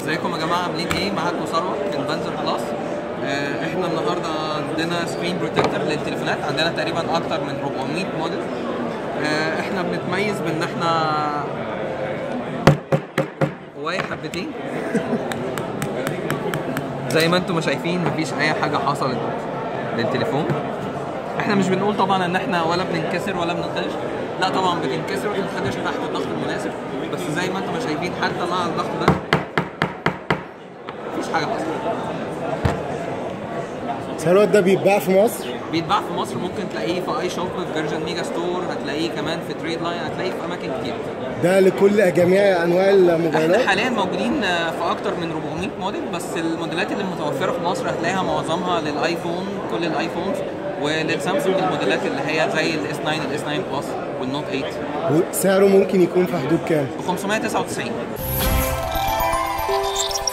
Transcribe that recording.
ازيكم يا جماعه، عاملين ايه؟ معاكم ثروت من بنزر بلس. احنا النهارده عندنا سكرين بروتكتور للتليفونات، عندنا تقريبا اكتر من 400 موديل. احنا بنتميز بان احنا هواي حبتين زي ما انتم ما شايفين، مفيش اي حاجه حصلت للتليفون. احنا مش بنقول طبعا ان احنا ولا بننكسر ولا بننخدش، لا طبعا بتنكسر وبتنخدش تحت الضغط المناسب، بس زي ما انتم ما شايفين حتى مع الضغط ده مفيش حاجه حصلت. ثروت ده بيتباع في مصر؟ بيتباع في مصر، ممكن تلاقيه في اي شوب، في فيرجن ميجا ستور، هتلاقيه كمان في تريد لاين، هتلاقيه في اماكن كتير. ده لكل جميع انواع الموبايلات؟ احنا حاليا موجودين في اكتر من 400 موديل، بس الموديلات اللي متوفره في مصر هتلاقيها معظمها للايفون، كل الايفونز، وللسامسونج الموديلات اللي هي زي الاس 9، الاس 9 بلس، والنوت 8. وسعره ممكن يكون في حدود كام؟ ب 599.